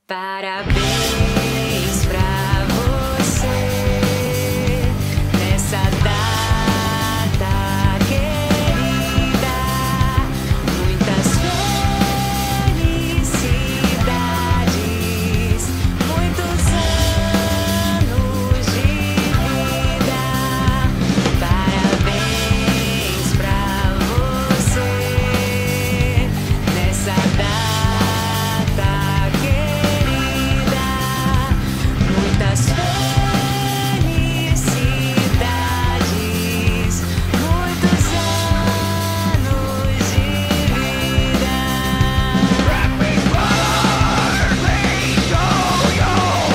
Parabéns pra você nessa data querida, muitas felicidades, muitos anos de vida. Parabéns pra você nessa data querida, muitas felicidades, muitos anos de vida. Happy birthday to you.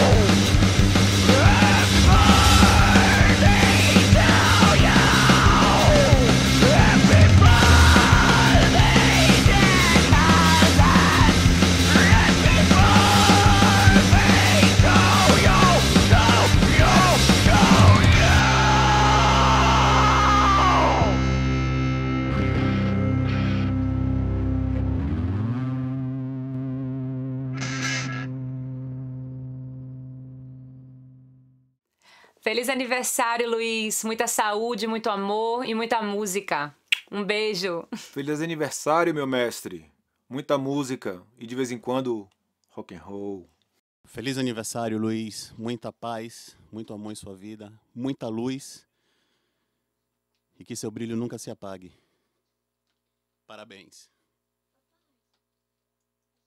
Happy birthday to you. Happy birthday, dear cousin. Happy birthday to you, to you, to you. Feliz aniversário, Luiz. Muita saúde, muito amor e muita música. Um beijo. Feliz aniversário, meu mestre. Muita música e de vez em quando rock and roll. Feliz aniversário, Luiz. Muita paz, muito amor em sua vida, muita luz e que seu brilho nunca se apague. Parabéns.